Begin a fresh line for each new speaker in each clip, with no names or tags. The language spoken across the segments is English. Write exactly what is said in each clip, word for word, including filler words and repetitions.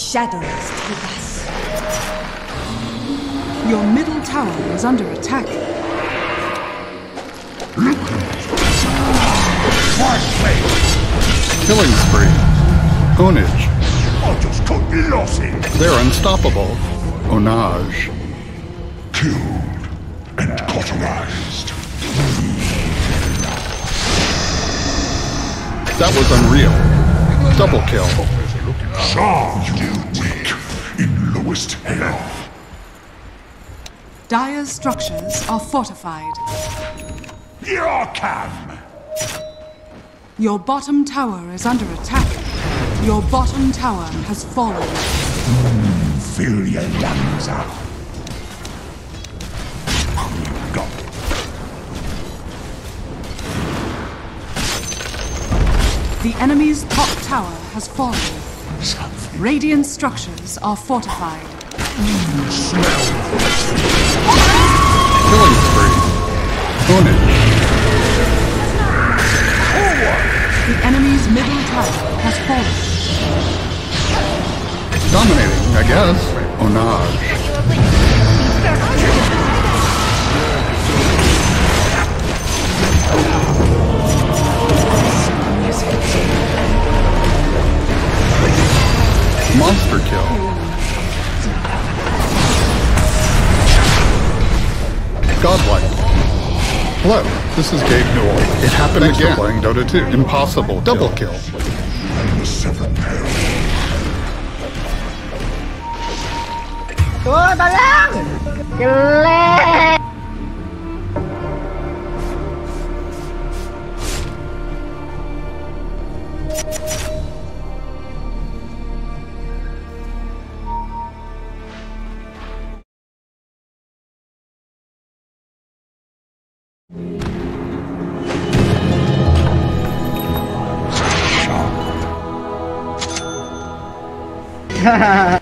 shadows take us.
Your middle tower is under attack.
Killing spree. Ownage.
I just cut me losses.
They're unstoppable. Onage.
Killed and cauterized.
That was unreal. Double kill.
Charm you weak in lowest hell.
Dire's structures are fortified.
Here I come.
Your bottom tower is under attack. Your bottom tower has fallen.
Fill your lungs up. Go.
The enemy's top tower has fallen. Radiant structures are fortified.
Smell.
Killing spree. Ownage.
The enemy's middle tower has fallen.
Dominating, I guess. Onage. Monster kill. Godlike. Hello, this is Gabe Newell. It happened Thanks again. For playing Dota two. Impossible. Double kill. kill.
The seven pair.
Ủa, tao lắm. Lên. Ha ha ha.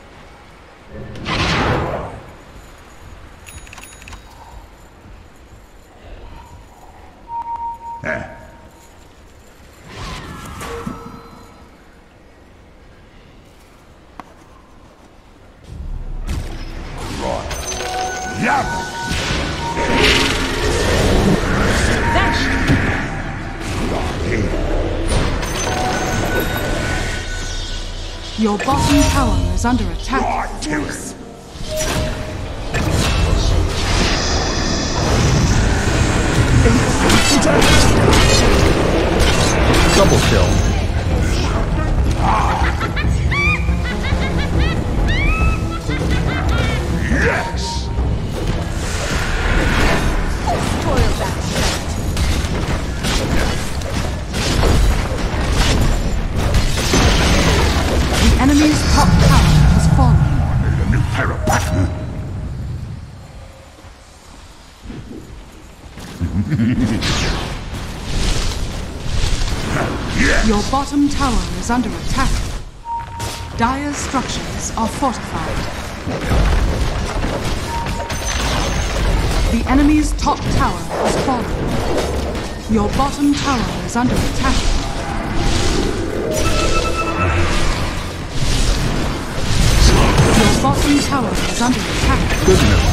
Your bottom tower is under attack.
Right to it.
Double kill.
Yes.
The enemy's top tower has fallen.
I need a new pair of pattern. Yes.
Your bottom tower is under attack. Dire's structures are fortified. The enemy's top tower has fallen. Your bottom tower is under attack. Your bottom tower is under attack.
Goodness.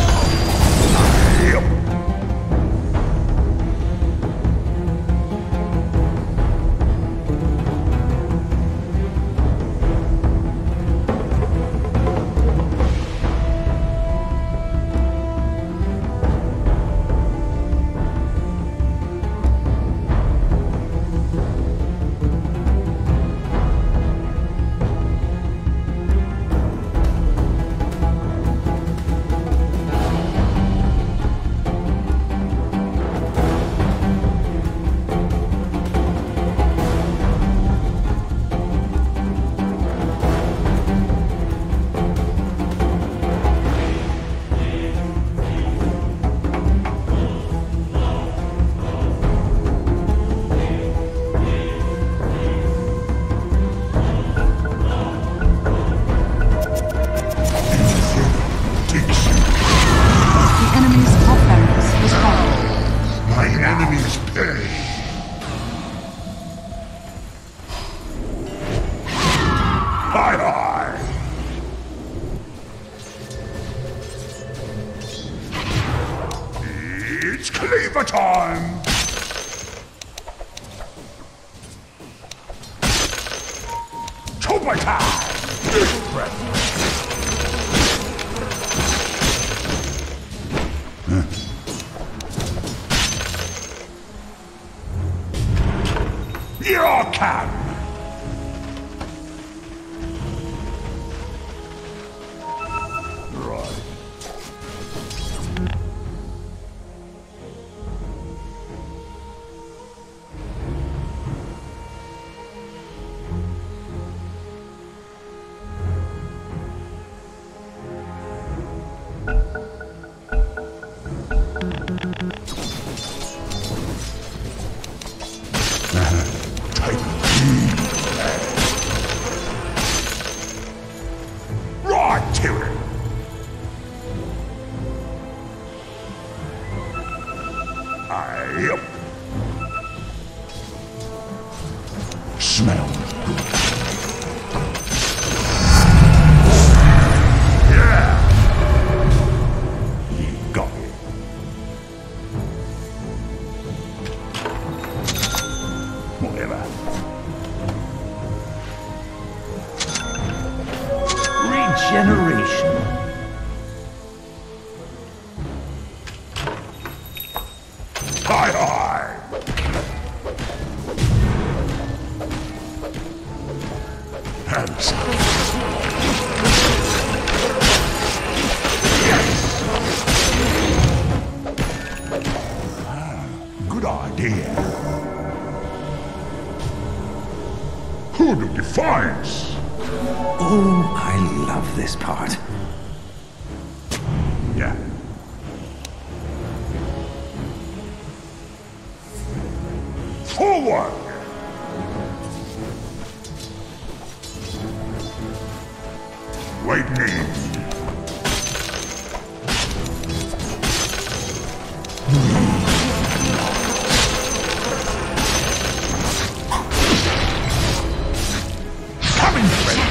Believer time! Tuba time! Deep breath! Huh. Your can!
Regeneration.
Hi, hi! Hands up. Yes! Ah, good idea. Hood of Defiance!
Oh, I love this part.
Yeah. Forward! Lightning! Coming, friend!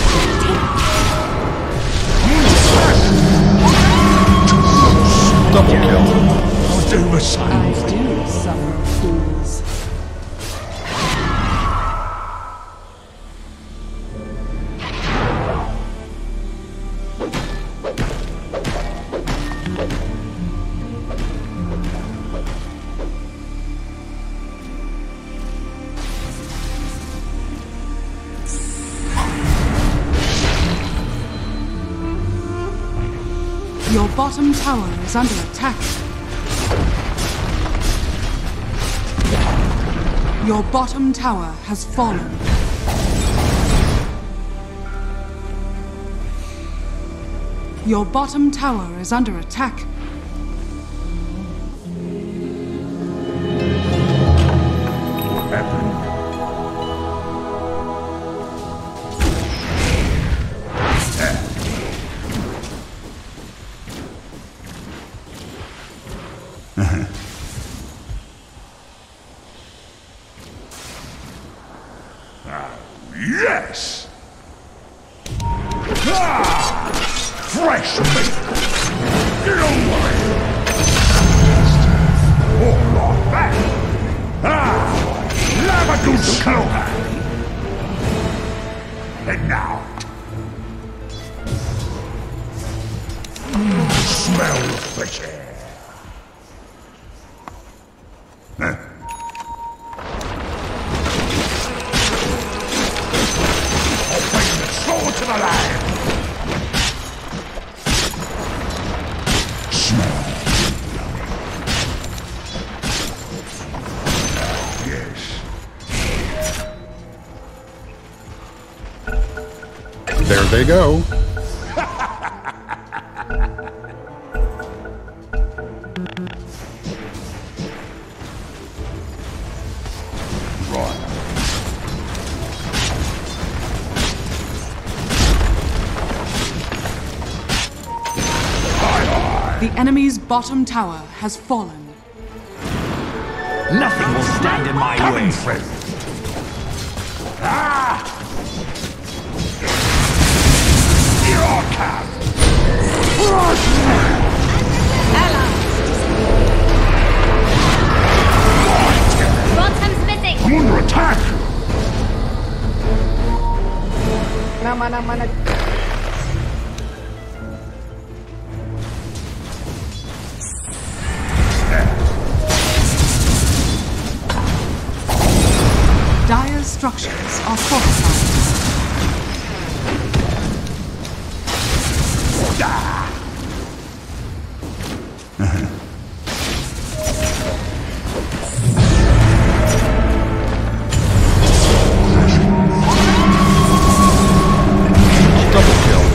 Double kill.
I'll do the same.
I do summon fools. Your bottom tower is under attack. Your bottom tower has fallen. Your bottom tower is under attack.
What happened? Yes! Ah! Fresh meat! Get away! Walk right back! Ah! Lavagoose clover! And now... Mm, smell the fresh air! Huh? To the land! Smell. Yes.
There they go.
Right.
The enemy's bottom tower has fallen.
Nothing will stand in my
Coming,
way.
friend. Ah! Your cap!
kemana-mana.
Dire's structures are fortified.
Double kill.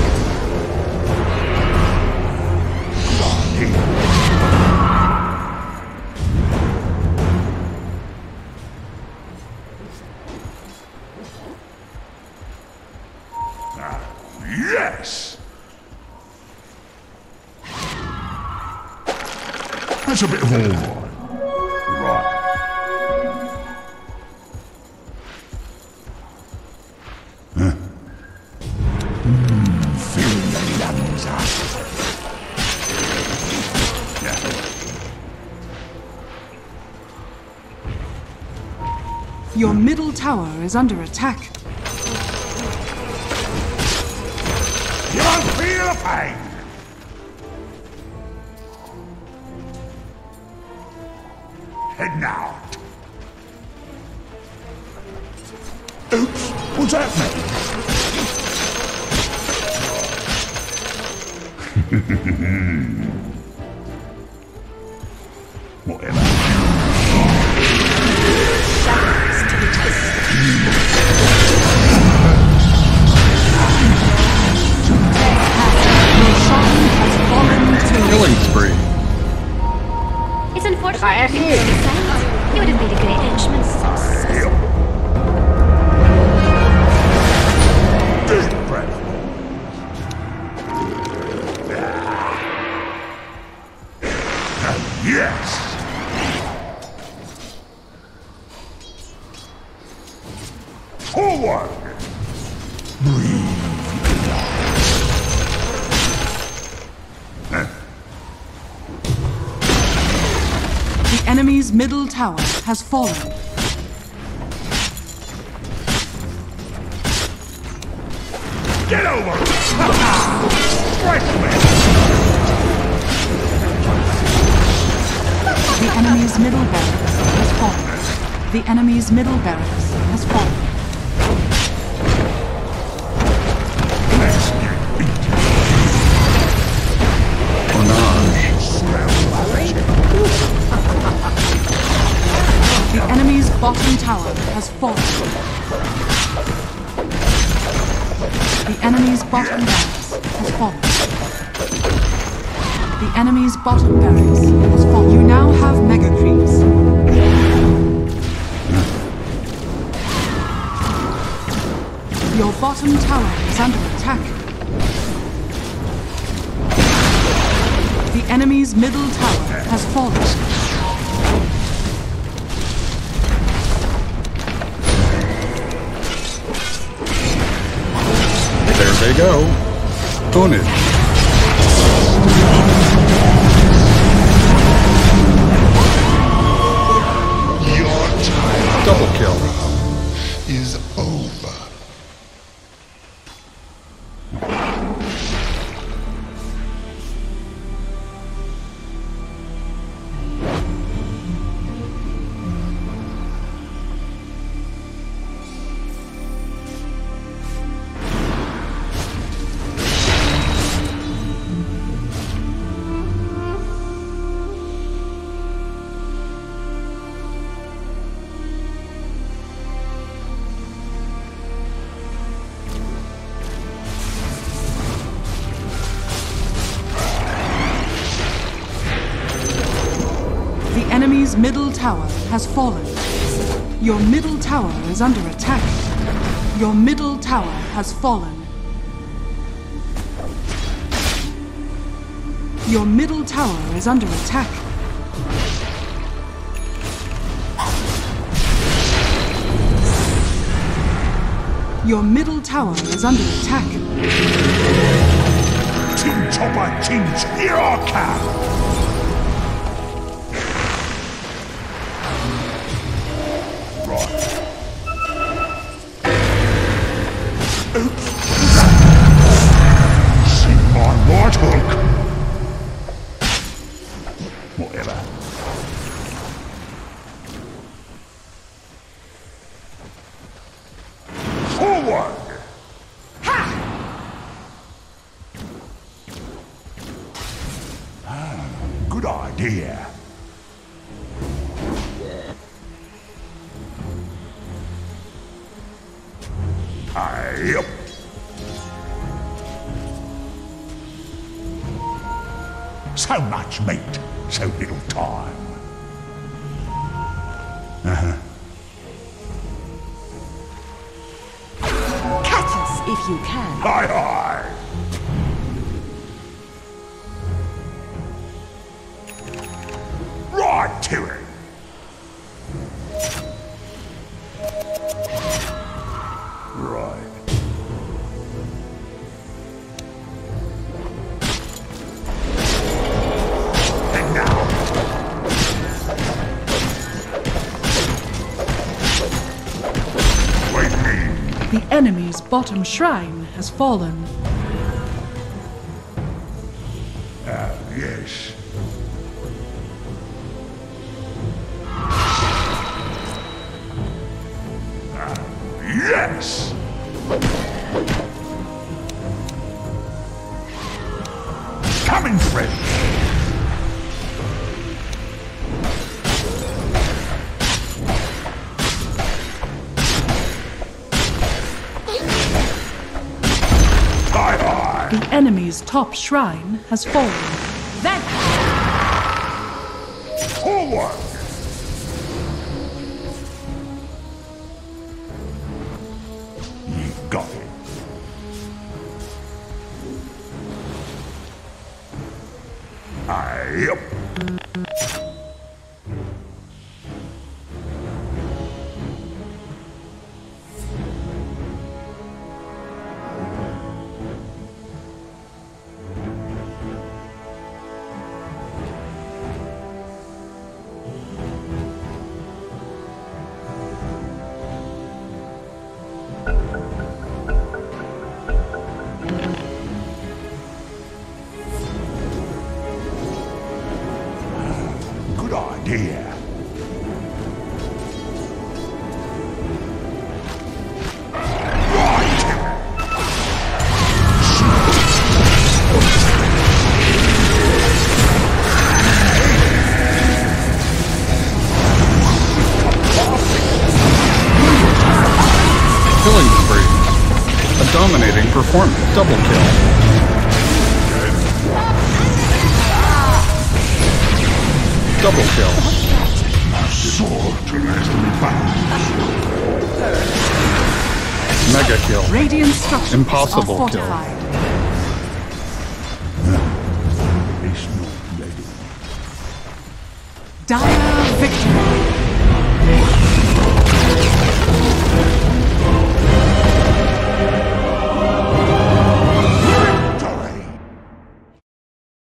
Yes! That's a bit of all right. Right. Huh? Mmm, feel the lungs up. Yeah.
Your middle tower is under attack.
You don't feel the pain! Heading out. Oops, what's happening? Whatever.
Shadows to the twist.
Your shrine has fallen to
Killing spree.
It's unfortunate
Kayak
you
sih.
couldn't be silent. You would have made a great henchman.
Deep breath. Yes! Forward! Breathe.
the enemy's middle tower has fallen.
Get over! Strike me!
The enemy's middle barracks has fallen. The enemy's middle barracks has fallen.
Let's get beat.
Onage.
The enemy's bottom tower has fallen. The enemy's bottom barracks has fallen. The enemy's bottom barracks has fallen. You now have mega creeps. Your bottom tower is under attack. The enemy's middle tower has fallen.
There they go. Pudge.
Your time
Double kill.
is over.
The enemy's middle tower has fallen. Your middle tower is under attack. Your middle tower has fallen. Your middle tower is under attack. Your middle tower is under attack.
Tin chopper, tin ch- Here I come! Right. Oops. Good idea. Yep. So much meat, so little time. Uh-huh.
Catch us if you can.
Aye, aye. Right to it. Right. And now. Wait me.
The enemy's bottom shrine has fallen.
Ah, yes. Yes! Coming, friend! Aye, aye!
The enemy's top shrine has fallen. Then
Forward! You got it. Aye, yep. Good idea.
Killing spree. A dominating performance. Double kill. Double kill.
Sword to last me bound.
Mega kill.
radiant structures
Impossible
are
kill.
fortified.
It's not ready.
Dire